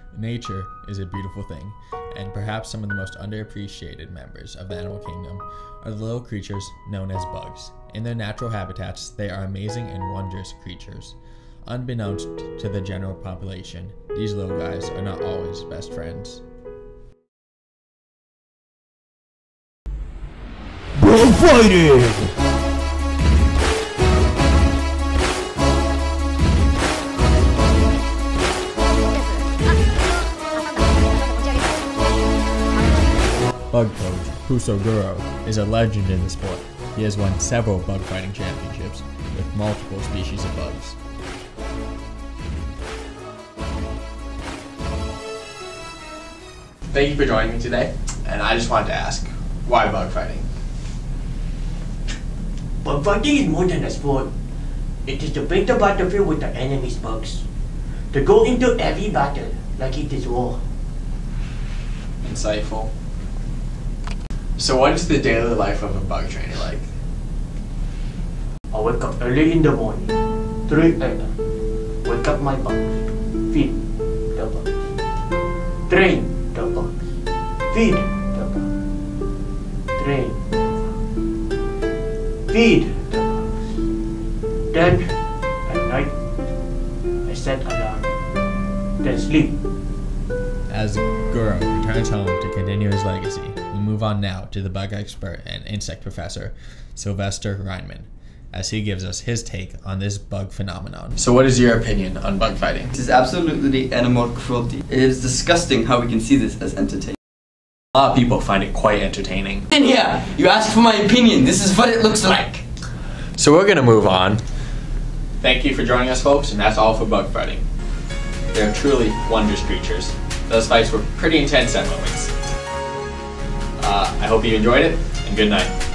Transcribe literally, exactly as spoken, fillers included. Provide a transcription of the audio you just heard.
Nature is a beautiful thing, and perhaps some of the most underappreciated members of the animal kingdom are the little creatures known as bugs. In their natural habitats, they are amazing and wondrous creatures. Unbeknownst to the general population, these little guys are not always best friends. Bug fighting! Bug coach Kusoguro is a legend in the sport. He has won several bug fighting championships with multiple species of bugs. Thank you for joining me today, and I just wanted to ask, why bug fighting? Bug fighting is more than a sport. It is to break the battlefield with the enemy's bugs. To go into every battle like it is war. Insightful. So what is the daily life of a bug trainer like? I wake up early in the morning, three a m Wake up my bugs, feed the bugs, train the bugs, feed the bugs, train the bugs, feed the bugs. Then, at night, I set alarm, then sleep. As Guro returns home to continue his legacy, we move on now to the bug expert and insect professor, Sylvester Reinman, as he gives us his take on this bug phenomenon. So what is your opinion on bug fighting? This is absolutely animal cruelty. It is disgusting how we can see this as entertainment. A lot of people find it quite entertaining. And yeah, you asked for my opinion. This is what it looks like. So we're gonna move on. Thank you for joining us, folks, and that's all for bug fighting. They're truly wondrous creatures. Those fights were pretty intense at moments. Uh, I hope you enjoyed it, and good night.